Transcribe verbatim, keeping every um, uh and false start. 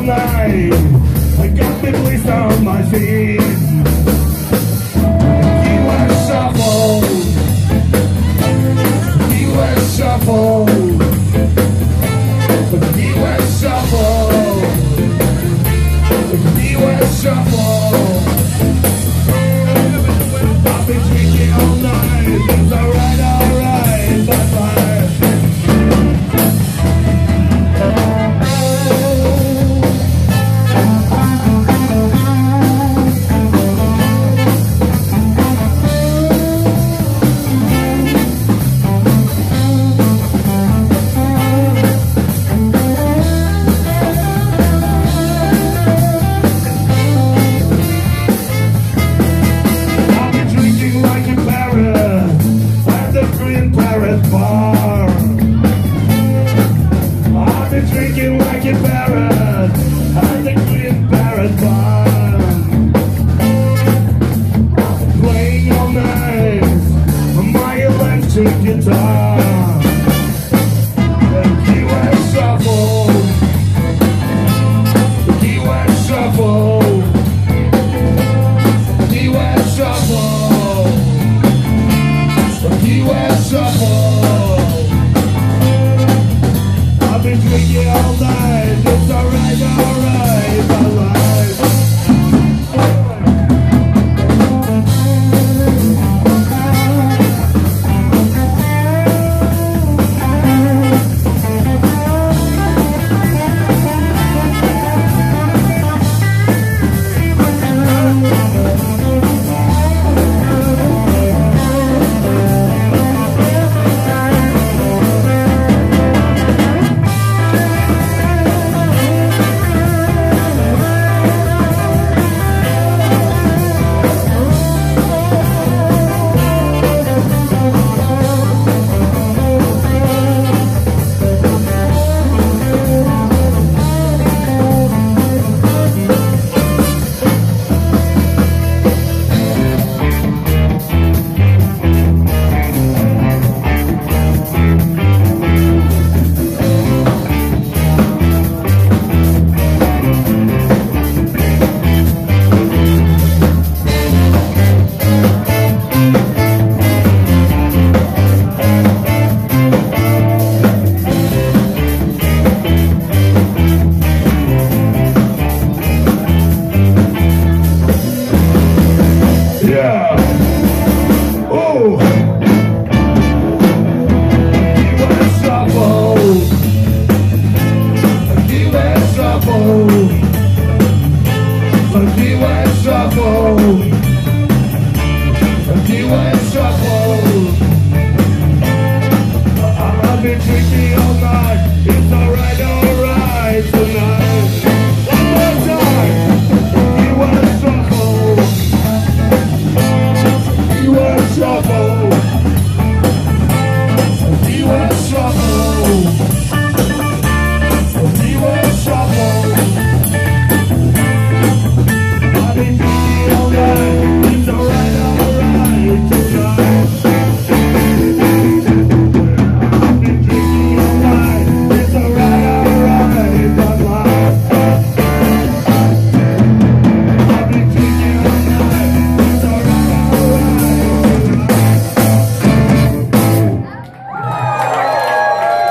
all night. I got me police on my feet. He was shuffle. He was shuffle. He was shuffle. He was shuffle. I've been drinking all night. It's alright, alright, bye bye. Drinking like a parrot at the Green Parrot Bar. Playing all night on my electric guitar. And he was shuffle. He was shuffle. He was shuffle. He was shuffle. I've been drinking all night, it's alright, alright, alright. Shuffle.